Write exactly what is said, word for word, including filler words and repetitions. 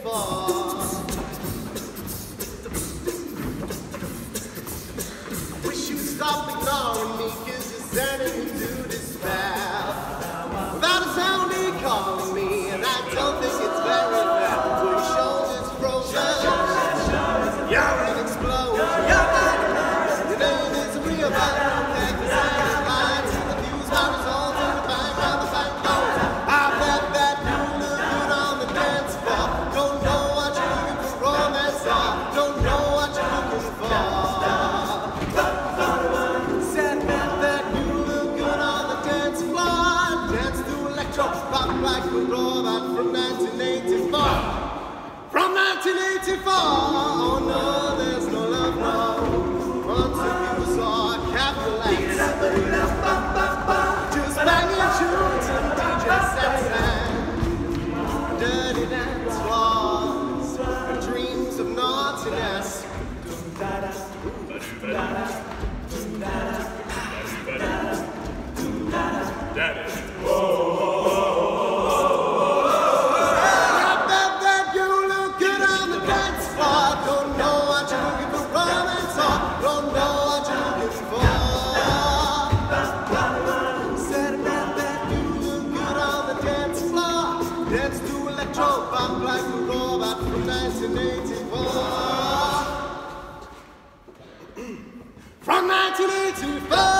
eighty-four. Wish you'd stop ignoring me, cause you're sending me to despair. Without a sound he calling me, and I don't think it's very fair. So your shoulders frozen, you're an explosion. Your name is a real battle, and the same lines and the views my results in the bank of the bank goes. I bet that you look good on the dance floor. Don't know what you're looking for, romance or don't know what you're looking for. Said that that you look good on the dance floor. Dance to electro, pop like a robot from nineteen eighty-four. From nineteen eighty-four, oh no, there's no love, no. Once abuse or capitalize. Just banging tunes and D J sets and dirty dance floors and dreams of naughtiness. Daddy. Dance to electro pop like a robot from nineteen eighty-four. From nineteen eighty-four.